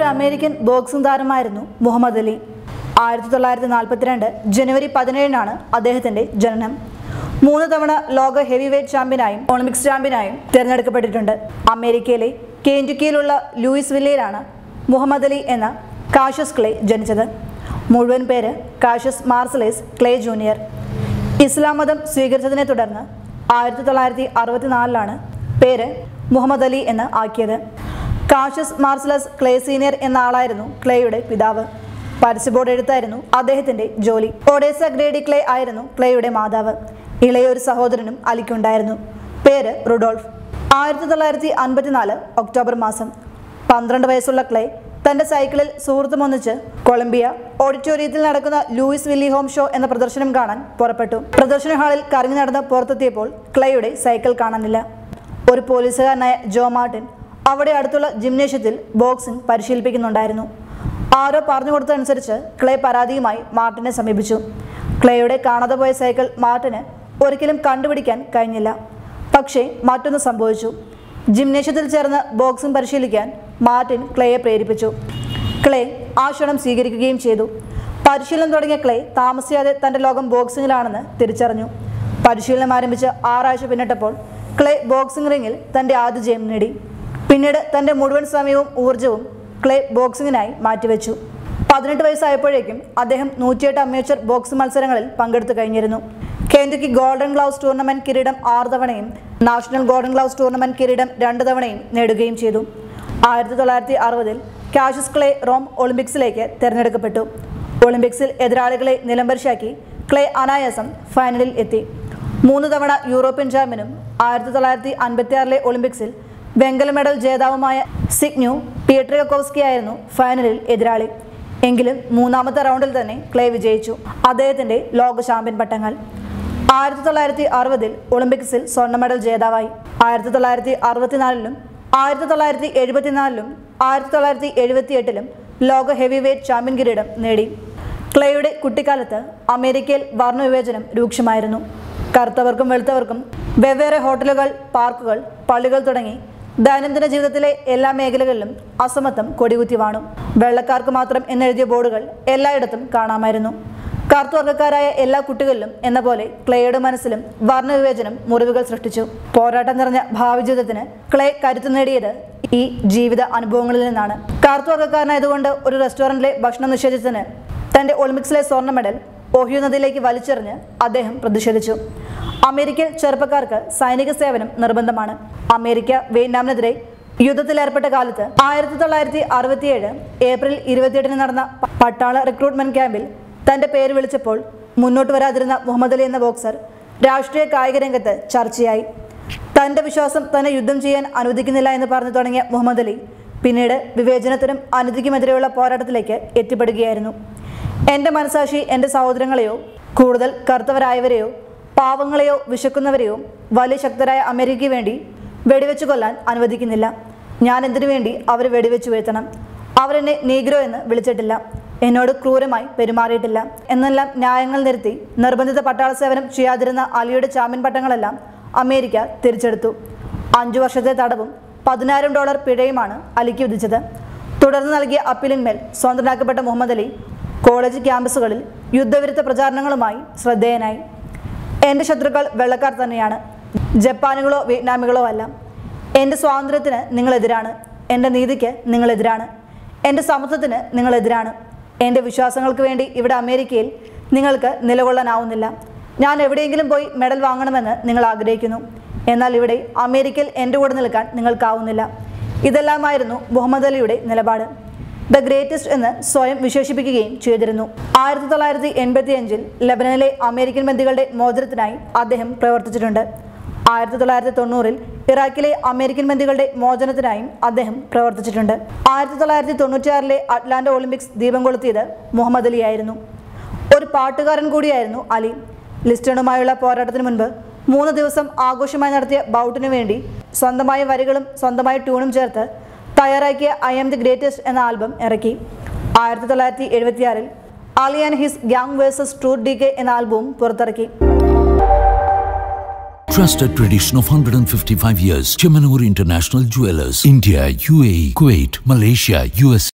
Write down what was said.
ഒരു American boxing താരമായിരുന്നു മുഹമ്മദ് അലി. 1942 ജനുവരി 17-നാണ് അദ്ദേഹത്തിന്റെ ജനനം. 3 തവണ ലോക ഹെവി വെയ്റ്റ് ചാമ്പ്യനായും ഒളിമ്പിക്സ് ചാമ്പ്യനായും തിരഞ്ഞെടുക്കപ്പെട്ടിട്ടുണ്ട്. അമേരിക്കയിലെ കെന്റക്കിയിലുള്ള ലൂയിസ്വില്ലയിലാണ് മുഹമ്മദ് അലി എന്ന കാഷ്യസ് ക്ലേ ജനിച്ചത്. മുഴുവൻ പേര് Cassius Marcellus Clay junior. Islam മതം സ്വീകരിച്ചതിനെ തുടർന്ന് 1964-ലാണ് പേര് മുഹമ്മദ് അലി എന്ന് ആക്കിയത്. കാഷ്യസ് മാർസലസ് ക്ലേ സീനിയർ എന്ന ആളായിരുന്നു ക്ലേയുടെ പിതാവ്. പരസ്യബോർഡ് എഴുത്തായിരുന്നു അദ്ദേഹത്തിന്റെ ജോലി. ഒഡേസ ഗ്രേഡി ക്ലേ ആയിരുന്നു ക്ലേയുടെ മാതാവ്. ഇളയൊരു സഹോദരനും അലിക്കുണ്ടായിരുന്നു. പേര് റുഡോൾഫ്. 1954 ഒക്ടോബർ മാസം 12 വയസ്സുള്ള ക്ലേ തന്റെ സൈക്കിളിൽ സുഹൃത്തുമൊന്നിച്ച് കൊളംബിയ ഓഡിറ്റോറിയത്തിൽ നടക്കുന്ന ലൂയിസ് വില്ലി ഹോം ഷോ എന്ന പ്രദർശനം കാണാൻ പുറപ്പെട്ടു. പ്രദർശന ഹാളിൽ കറങ്ങി നടന്ന് പുറത്തെത്തിയപ്പോൾ ക്ലേയുടെ സൈക്കിൾ കാണാനില്ല. ഒരു പോലീസുകാരനായ ജോ മാർട്ടിൻ അവിടെ അടുത്തുള്ള ജിംനേഷ്യത്തിൽ ബോക്സിംഗ് പരിശീലിപ്പിക്കുന്നുണ്ടായിരുന്നു. ആരോ പറഞ്ഞു കൊടുത്തതനുസരിച്ച് ക്ലേ പരാതിയുമായി മാർട്ടിനെ സമീപിച്ചു. ക്ലേയുടെ കാണാതെ പോയ സൈക്കിൾ മാർട്ടിന് ഒരിക്കലും കണ്ടുപിടിക്കാൻ കഴിഞ്ഞില്ല. പക്ഷേ മറ്റൊന്ന് സംഭവിച്ചു. ജിംനേഷ്യത്തിൽ ചേർന്ന് ബോക്സിംഗ് പരിശീലിക്കാൻ മാർട്ടിൻ ക്ലേയെ പ്രേരിപ്പിച്ചു. ക്ലേ ആ ക്ഷണം സ്വീകരിക്കുകയും ചെയ്തു. പരിശീലനം തുടങ്ങിയ ക്ലേ താമസിയാതെ തൻ്റെ ലോകം ബോക്സിങ്ങിലാണെന്ന് തിരിച്ചറിഞ്ഞു. പരിശീലനം ആരംഭിച്ച് 6 ആഴ്ച പിന്നിട്ടപ്പോൾ ക്ലേ ബോക്സിംഗ് റിങ്ങിൽ തൻ്റെ ആദ്യ ജയം നേടി. പിന്നീട് തൻ്റെ മുഴുവൻ സമയവും ഊർജ്ജവും ക്ലേ ബോക്സിങ്ങിനായി മാറ്റിവെച്ചു. 18 വയസ്സായപ്പോഴേക്കും അദ്ദേഹം 108 അമേച്ചർ ബോക്സിംഗ് മത്സരങ്ങളിൽ പങ്കെടുത്തു കഴിഞ്ഞിരുന്നു. കെന്റക്കി ഗോൾഡൻ ഗ്ലൗസ് ടൂർണമെന്റ് കിരീടം 6 തവണയും നാഷണൽ ഗോൾഡൻ ഗ്ലൗസ് ടൂർണമെന്റ് കിരീടം 2 തവണയും നേടുകയും ചെയ്തു. 1960-ൽ കാഷ്യസ് ക്ലേ റോം ഒളിമ്പിക്സിലേക്ക് തിരഞ്ഞെടുക്കപ്പെട്ടു. ഒളിമ്പിക്സിൽ എതിരാളികളെ നിലംപരിശാക്കി ക്ലേ അനായാസം ഫൈനലിൽ എത്തി. 3 തവണ യൂറോപ്യൻ ചാമ്പ്യനും 1956-ലെ ഒളിമ്പിക്സിൽ വെങ്കല മെഡൽ ജേതാവുമായ സിഗ്ന്യൂ പിയട്രിയാക്കോവ്സ്കി ആയിരുന്നു ഫൈനലിൽ എതിരാളി. എങ്കിലും 3ാമത്തെ റൗണ്ടിൽ തന്നെ ക്ലേ വിജയിച്ചു. അദ്ദേഹത്തിന്റെ ലോക ചാമ്പ്യൻ പട്ടങ്ങൾ. 1960-ൽ ഒളിമ്പിക്സിൽ സ്വർണ്ണ മെഡൽ ജേതാവായി. 1964-ലും 1974-ലും 1978-ലും ലോക ഹെവി വെയ്റ്റ് ചാമ്പ്യൻ കിരീടം നേടി. ക്ലേയുടെ കുട്ടിക്കാലത്ത് അമേരിക്കയിൽ വർണ്ണവിവേചനം രൂക്ഷമായിരുന്നു. കറുത്തവർക്കും വെളുത്തവർക്കും വെവ്വേറെ ഹോട്ടലുകൾ, പാർക്കുകൾ, പള്ളികൾ തുടങ്ങി ദൈനംദിന ജീവിതത്തിലെ എല്ലാ മേഖലകളിലും അസമത്വം കൊടികുത്തി വാണു. വെള്ളക്കാർക്ക് മാത്രം എന്നെഴുതിയ ബോർഡുകൾ എല്ലായിടത്തും കാണാമായിരുന്നു. കറുത്തുവർഗ്ഗക്കാരായ എല്ലാ കുട്ടികളിലും എന്ന പോലെ ക്ലേയുടെ മനസ്സിലും വർണ്ണവിവേചനം മുറിവുകൾ സൃഷ്ടിച്ചു. പോരാട്ടം നിറഞ്ഞ ഭാവി ജീവിതത്തിന് ക്ലേ കരുത്തു നേടിയത് ഈ ജീവിത അനുഭവങ്ങളിൽ നിന്നാണ്. കറുത്തുവർഗ്ഗക്കാരനായതുകൊണ്ട് ഒരു റെസ്റ്റോറൻറ്റിലെ ഭക്ഷണം നിഷേധിച്ചതിന് തൻ്റെ ഒളിമ്പിക്സിലെ സ്വർണ്ണ മെഡൽ ഓഹിയോ നദിയിലേക്ക് വലിച്ചെറിഞ്ഞ് അദ്ദേഹം പ്രതിഷേധിച്ചു. അമേരിക്കൻ ചെറുപ്പക്കാർക്ക് സൈനിക സേവനം നിർബന്ധമാണ്. അമേരിക്ക വിയറ്റ്നാമിനെതിരെ യുദ്ധത്തിലേർപ്പെട്ട കാലത്ത് 1967 ഏപ്രിൽ 28-ന് നടന്ന പട്ടാള റിക്രൂട്ട്മെന്റ് ക്യാമ്പിൽ തൻ്റെ പേര് വിളിച്ചപ്പോൾ മുന്നോട്ട് വരാതിരുന്ന മുഹമ്മദ് അലി എന്ന ബോക്സർ രാഷ്ട്രീയ കായിക രംഗത്ത് ചർച്ചയായി. തൻ്റെ വിശ്വാസം തന്നെ യുദ്ധം ചെയ്യാൻ അനുവദിക്കുന്നില്ല എന്ന് പറഞ്ഞു തുടങ്ങിയ മുഹമ്മദ് അലി പിന്നീട് വിവേചനത്തിനും അനീതിക്കുമെതിരെയുള്ള പോരാട്ടത്തിലേക്ക് എത്തിപ്പെടുകയായിരുന്നു. എൻ്റെ മനസാക്ഷി എൻ്റെ സഹോദരങ്ങളെയോ കൂടുതൽ കറുത്തവരായവരെയോ പാവങ്ങളെയോ വിശക്കുന്നവരെയോ വലിയ ശക്തരായ അമേരിക്കയ്ക്ക് വേണ്ടി വെടിവെച്ചു കൊല്ലാൻ അനുവദിക്കുന്നില്ല. ഞാൻ എന്തിനു വേണ്ടി അവരെ വെടിവെച്ചു വീഴ്ത്തണം? അവരെന്നെ നീഗ്രോ എന്ന് വിളിച്ചിട്ടില്ല, എന്നോട് ക്രൂരമായി പെരുമാറിയിട്ടില്ല എന്നെല്ലാം ന്യായങ്ങൾ നിരത്തി നിർബന്ധിത പട്ടാള സേവനം ചെയ്യാതിരുന്ന അലിയുടെ ചാമ്പ്യൻ പട്ടങ്ങളെല്ലാം അമേരിക്ക തിരിച്ചെടുത്തു. 5 വർഷത്തെ തടവും $10,000 പിഴയുമാണ് അലിക്ക് വിധിച്ചത്. തുടർന്ന് നൽകിയ അപ്പീലിന്മേൽ സ്വതന്ത്രനാക്കപ്പെട്ട മുഹമ്മദ് അലി കോളേജ് ക്യാമ്പസുകളിൽ യുദ്ധവിരുദ്ധ പ്രചാരണങ്ങളുമായി ശ്രദ്ധേയനായി. എൻ്റെ ശത്രുക്കൾ വെള്ളക്കാർ തന്നെയാണ്, ജപ്പാനുകളോ വിയറ്റ്നാമികളോ അല്ല. എൻ്റെ സ്വാതന്ത്ര്യത്തിന് നിങ്ങളെതിരാണ്, എൻ്റെ നീതിക്ക് നിങ്ങളെതിരാണ്, എൻ്റെ സമത്വത്തിന് നിങ്ങളെതിരാണ്. എൻ്റെ വിശ്വാസങ്ങൾക്ക് വേണ്ടി ഇവിടെ അമേരിക്കയിൽ നിങ്ങൾക്ക് നിലകൊള്ളാനാവുന്നില്ല. ഞാൻ എവിടെയെങ്കിലും പോയി മെഡൽ വാങ്ങണമെന്ന് നിങ്ങൾ ആഗ്രഹിക്കുന്നു, എന്നാൽ ഇവിടെ അമേരിക്കയിൽ എൻ്റെ കൂടെ നിൽക്കാൻ നിങ്ങൾക്കാവുന്നില്ല. ഇതെല്ലാമായിരുന്നു മുഹമ്മദ് അലിയുടെ നിലപാട്. ദ ഗ്രേറ്റസ്റ്റ് എന്ന് സ്വയം വിശേഷിപ്പിക്കുകയും ചെയ്തിരുന്നു. 1985-ൽ ലെബനനിലെ അമേരിക്കൻ ബന്ദികളുടെ മോചനത്തിനായി അദ്ദേഹം പ്രവർത്തിച്ചിട്ടുണ്ട്. 1990-ൽ ഇറാഖിലെ അമേരിക്കൻ ബന്ദികളുടെ മോചനത്തിനായും അദ്ദേഹം പ്രവർത്തിച്ചിട്ടുണ്ട്. 1996-ലെ അറ്റ്ലാന്റ ഒളിമ്പിക്സ് ദീപം കൊളുത്തിയത് മുഹമ്മദ് അലി ആയിരുന്നു. ഒരു പാട്ടുകാരൻ കൂടിയായിരുന്നു അലി. ലിസ്റ്റണുമായുള്ള പോരാട്ടത്തിന് മുൻപ് 3 ദിവസം ആഘോഷമായി നടത്തിയ ബൗട്ടിനു വേണ്ടി സ്വന്തമായ വരികളും സ്വന്തമായ ട്യൂണും ചേർത്ത് തയ്യാറാക്കിയ ഐ ആം ദി ഗ്രേറ്റസ്റ്റ് എന്ന ആൽബം ഇറക്കി. 1976-ൽ Ali and his Gang vs. Truth Decay എന്ന ആൽബവും പുറത്തിറക്കി. Trusted tradition of 155 years. Chemanur International Jewelers. India, UAE, Kuwait, Malaysia, USA.